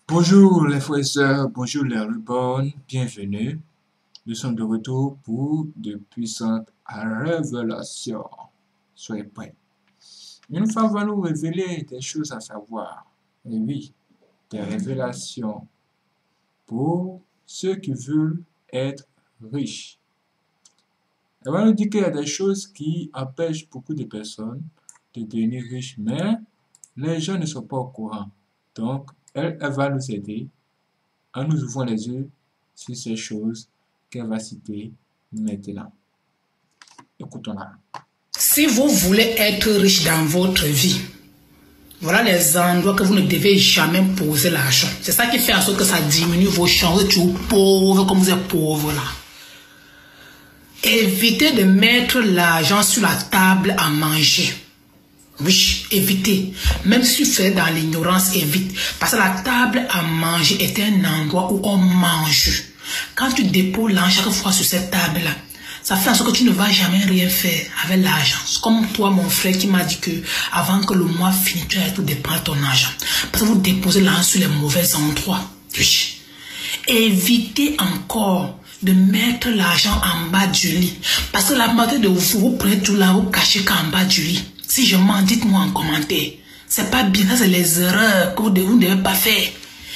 Bonjour les frères et sœurs, bonjour les reborn, bienvenue. Nous sommes de retour pour de puissantes révélations. Soyez prêts. Une femme va nous révéler des choses à savoir. Et oui, des révélations pour ceux qui veulent être riches. Elle va nous dire qu'il y a des choses qui empêchent beaucoup de personnes de devenir riches, mais les gens ne sont pas au courant. Donc, elle va nous aider en nous ouvrant les yeux sur ces choses qu'elle va citer maintenant. Écoutons-la. Si vous voulez être riche dans votre vie, voilà les endroits que vous ne devez jamais poser l'argent. C'est ça qui fait en sorte que ça diminue vos chances de toujours pauvre comme vous êtes pauvre là. Évitez de mettre l'argent sur la table à manger. Oui, évitez. Même si tu fais dans l'ignorance, évite. Parce que la table à manger est un endroit où on mange. Quand tu déposes l'argent chaque fois sur cette table-là, ça fait en sorte que tu ne vas jamais rien faire avec l'argent. Comme toi, mon frère, qui m'a dit que avant que le mois finisse, tu as tout dépenser ton argent. Parce que vous déposez l'argent sur les mauvais endroits. Oui. Évitez encore de mettre l'argent en bas du lit. Parce que la majorité de vous, vous prenez tout là, vous cachez qu'en bas du lit. Si je mens, dites-moi en commentaire. C'est pas bien, ça c'est les erreurs que vous ne devez pas faire.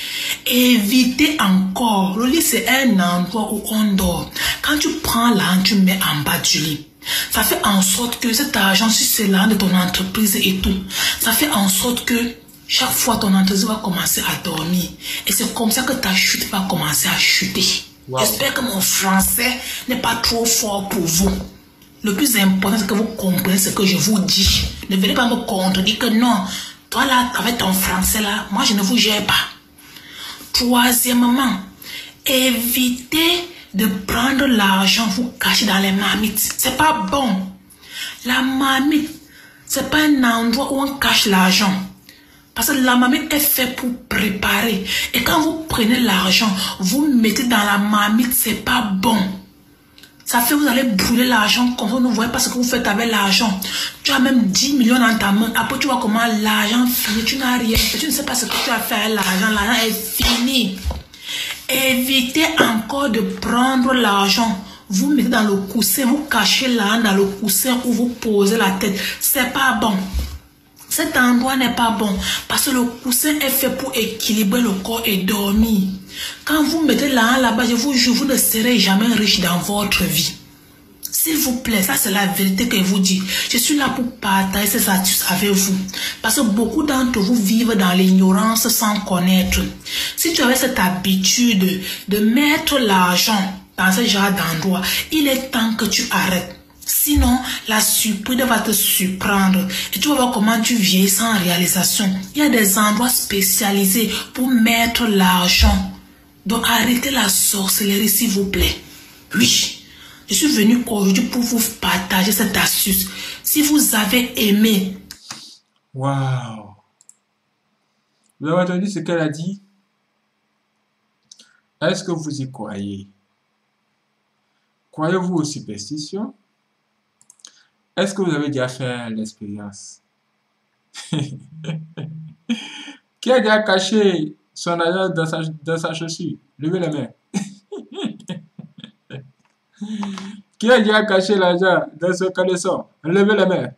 Évitez encore. Le lit, c'est un endroit où on dort. Quand tu prends l'argent, tu mets en bas du lit. Ça fait en sorte que cet argent, si c'est l'argent de ton entreprise et tout, ça fait en sorte que chaque fois ton entreprise va commencer à dormir. Et c'est comme ça que ta chute va commencer à chuter. Wow. J'espère que mon français n'est pas trop fort pour vous. Le plus important, c'est que vous comprenez ce que je vous dis. Ne venez pas me contredire que non, toi là, avec ton français là, moi je ne vous gère pas. Troisièmement, évitez de prendre l'argent vous cacher dans les marmites. C'est pas bon. La marmite, c'est pas un endroit où on cache l'argent. Parce que la marmite est faite pour préparer. Et quand vous prenez l'argent, vous mettez dans la marmite, c'est pas bon. Ça fait que vous allez brûler l'argent comme ça, vous ne voyez pas ce que vous faites avec l'argent. Tu as même 10 millions dans ta main. Après, tu vois comment l'argent finit. Tu n'as rien fait. Tu ne sais pas ce que tu as fait avec l'argent. L'argent est fini. Évitez encore de prendre l'argent. Vous mettez dans le coussin, vous cachez l'argent dans le coussin où vous posez la tête. C'est pas bon. Cet endroit n'est pas bon parce que le coussin est fait pour équilibrer le corps et dormir. Quand vous mettez l'argent là-bas, je vous jure, vous ne serez jamais riche dans votre vie. S'il vous plaît, ça c'est la vérité que je vous dis. Je suis là pour partager ces astuces avec vous. Parce que beaucoup d'entre vous vivent dans l'ignorance sans connaître. Si tu avais cette habitude de mettre l'argent dans ce genre d'endroit, il est temps que tu arrêtes. Sinon, la surprise va te surprendre. Et tu vas voir comment tu vieillis sans réalisation. Il y a des endroits spécialisés pour mettre l'argent. Donc arrêtez la sorcellerie s'il vous plaît. Oui, je suis venu aujourd'hui pour vous partager cette astuce. Si vous avez aimé. Waouh! Vous avez entendu ce qu'elle a dit? Est-ce que vous y croyez? Croyez-vous aux superstitions? Est-ce que vous avez déjà fait l'expérience? Qui a déjà caché son argent dans sa chaussure? Levez les mains. Qui a déjà caché l'argent dans son caleçon? Levez les mains.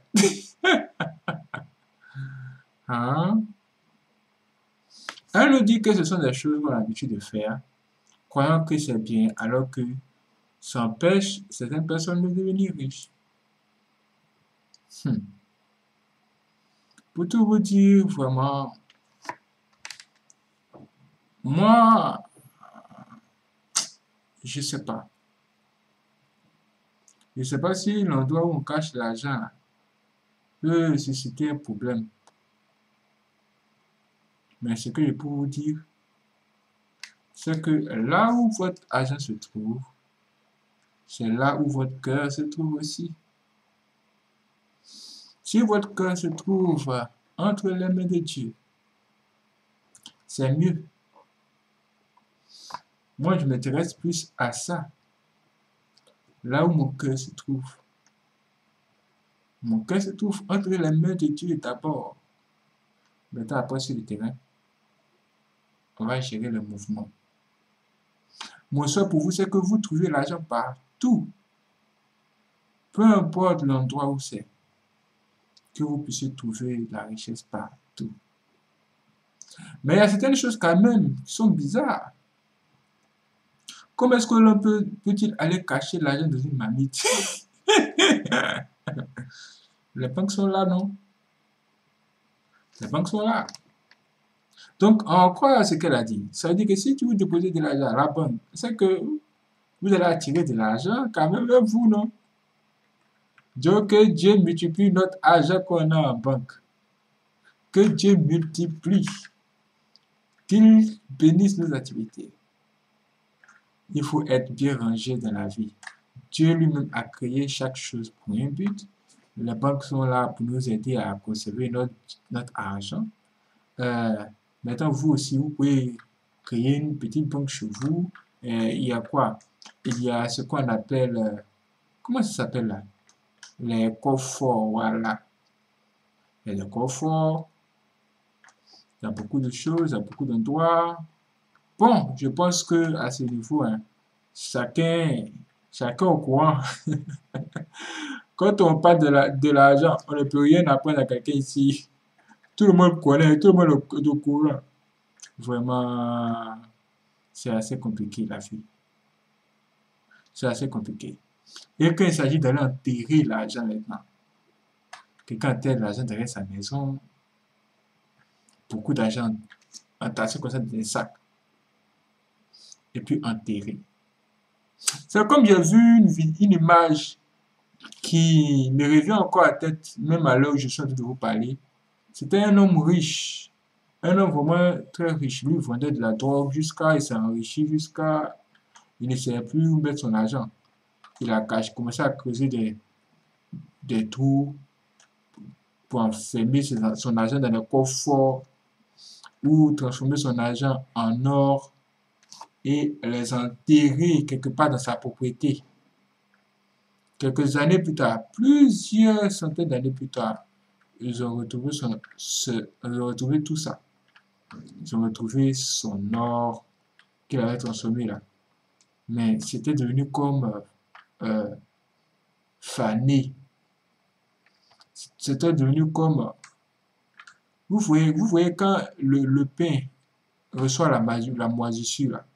Hein? Elle nous dit que ce sont des choses qu'on a l'habitude de faire, croyant que c'est bien, alors que ça empêche certaines personnes de devenir riches. Pour tout vous dire, vraiment, moi, je sais pas. Je sais pas si l'endroit où on cache l'argent peut susciter un problème. Mais ce que je peux vous dire, c'est que là où votre argent se trouve, c'est là où votre cœur se trouve aussi. Si votre cœur se trouve entre les mains de Dieu, c'est mieux. Moi, je m'intéresse plus à ça. Là où mon cœur se trouve. Mon cœur se trouve entre les mains de Dieu d'abord. Maintenant, après sur le terrain. On va gérer le mouvement. Mon souhait pour vous, c'est que vous trouviez l'argent partout. Peu importe l'endroit où c'est. Que vous puissiez trouver la richesse partout. Mais il y a certaines choses quand même qui sont bizarres. Comment est-ce que l'on peut-il aller cacher l'argent dans une marmite? Les banques sont là, non? Les banques sont là. Donc, on croit à ce qu'elle a dit. Ça veut dire que si tu veux déposer de l'argent à la banque, c'est que vous allez attirer de l'argent quand même vers vous, non? Donc, que Dieu multiplie notre argent qu'on a en banque. Que Dieu multiplie. Qu'il bénisse nos activités. Il faut être bien rangé dans la vie. Dieu lui-même a créé chaque chose pour un but. Les banques sont là pour nous aider à conserver notre argent. Maintenant, vous aussi, vous pouvez créer une petite banque chez vous. Il y a quoi? Il y a ce qu'on appelle... comment ça s'appelle là? Les coffres, voilà. Il y a les coffres. Il y a beaucoup de choses, il y a beaucoup d'endroits. Bon, je pense que à ce niveau, hein, chacun au courant. Quand on parle de l'argent, on ne peut rien apprendre à quelqu'un ici. Tout le monde connaît, tout le monde est au courant. Vraiment, c'est assez compliqué la vie. C'est assez compliqué. Et quand il s'agit d'aller enterrer l'argent maintenant, quelqu'un enterre l'argent derrière sa maison, beaucoup d'argent entassé comme ça dans des sacs, et puis enterré. C'est comme j'ai vu une image qui me revient encore à la tête, même à l'heure où je suis en train de vous parler. C'était un homme riche, un homme vraiment très riche. Lui, il vendait de la drogue jusqu'à, il s'est enrichi jusqu'à, il ne savait plus où mettre son argent. Il a commencé à creuser des trous pour enfermer son argent dans des coffres forts ou transformer son argent en or et les enterrer quelque part dans sa propriété. Quelques années plus tard, plusieurs centaines d'années plus tard, ils ont retrouvé tout ça. Ils ont retrouvé son or qu'il avait transformé là. Mais c'était devenu comme fané. C'était devenu comme... Vous voyez quand le pain reçoit la moisissure là.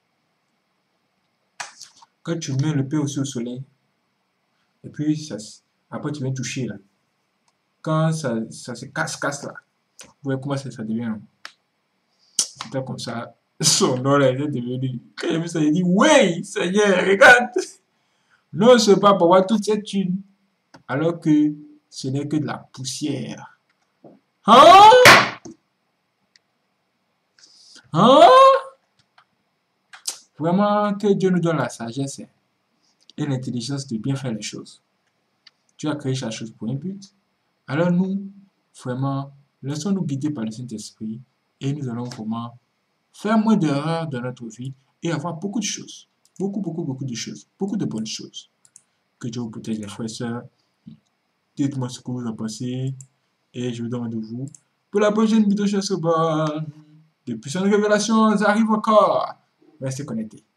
Quand tu mets le pain aussi au soleil, et puis après tu viens toucher là. Quand ça se casse là, vous voyez comment ça devient. C'était comme ça. Son or là, il est devenu. Quand il a vu ça, il dit, oui, Seigneur, regarde. Non, c'est pas pour voir toute cette thune. Alors que ce n'est que de la poussière. Hein? Hein? Vraiment que Dieu nous donne la sagesse et l'intelligence de bien faire les choses. Dieu a créé chaque chose pour un but. Alors nous, vraiment, laissons-nous guider par le Saint-Esprit et nous allons vraiment faire moins d'erreurs dans notre vie et avoir beaucoup de choses. Beaucoup de choses. Beaucoup de bonnes choses. Que Dieu vous protège les frères et sœurs. Dites-moi ce que vous en pensez et je vous donne rendez-vous pour la prochaine vidéo chez Sobon. De puissantes révélations arrivent encore. Restez connectés.